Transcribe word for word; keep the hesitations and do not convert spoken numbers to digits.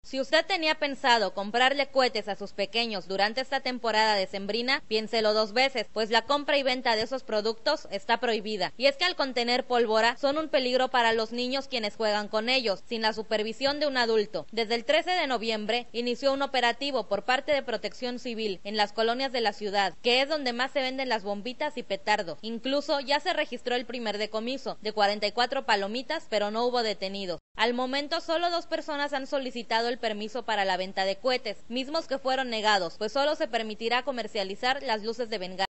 Si usted tenía pensado comprarle cohetes a sus pequeños durante esta temporada decembrina, piénselo dos veces, pues la compra y venta de esos productos está prohibida. Y es que al contener pólvora, son un peligro para los niños quienes juegan con ellos, sin la supervisión de un adulto. Desde el trece de noviembre, inició un operativo por parte de Protección Civil en las colonias de la ciudad, que es donde más se venden las bombitas y petardo. Incluso ya se registró el primer decomiso de cuarenta y cuatro palomitas, pero no hubo detenidos. Al momento, solo dos personas han solicitado el permiso para la venta de cohetes, mismos que fueron negados, pues solo se permitirá comercializar las luces de bengala.